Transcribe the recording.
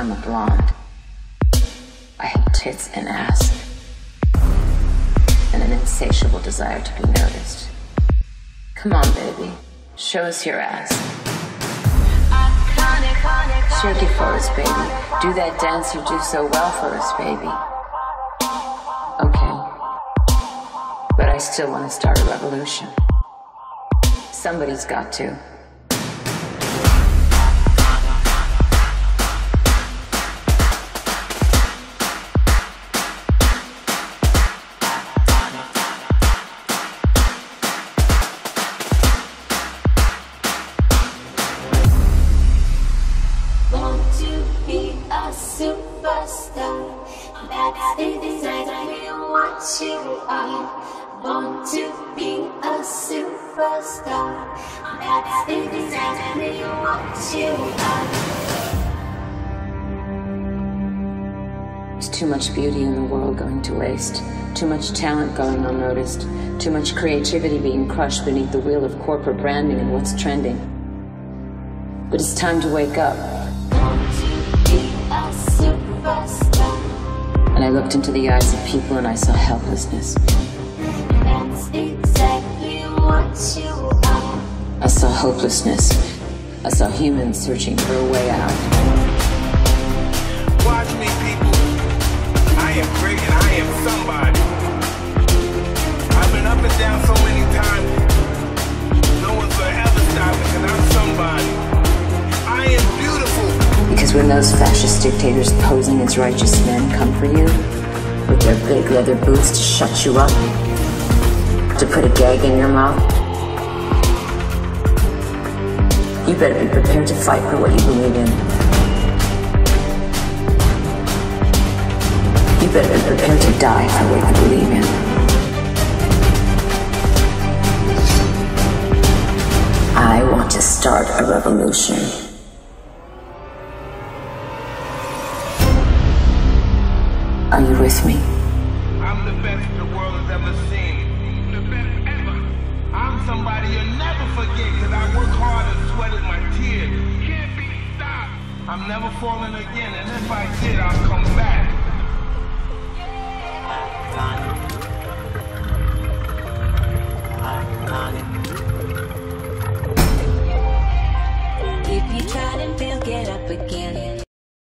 I'm a blonde. I have tits and ass, and an insatiable desire to be noticed. Come on, baby, show us your ass. Shake it for us, baby. Do that dance you do so well for us, baby. Okay, but I still want to start a revolution. Somebody's got to. Want to be a superstar. That's exactly what you are. There's too much beauty in the world going to waste. Too much talent going unnoticed. Too much creativity being crushed beneath the wheel of corporate branding and what's trending. But it's time to wake up. Want to be a superstar. And I looked into the eyes of people and I saw helplessness. That's exactly what you are. I saw hopelessness. I saw humans searching for a way out. Watch me, people. I am great and I am somebody. I've been up and down so many times. No one's gonna ever stop me because I'm somebody. I am beautiful. Because when those fascist dictators posing as righteous men come for you, with their big leather boots to shut you up, to put a gag in your mouth, you better be prepared to fight for what you believe in. You better be prepared to die for what you believe in. I want to start a revolution. Are you with me? I'm the best the world has ever seen. The best ever. I'm somebody you'll never forget because I work hard and sweated my tears. Can't be stopped. I'm never falling again, and if I did, I'll come back.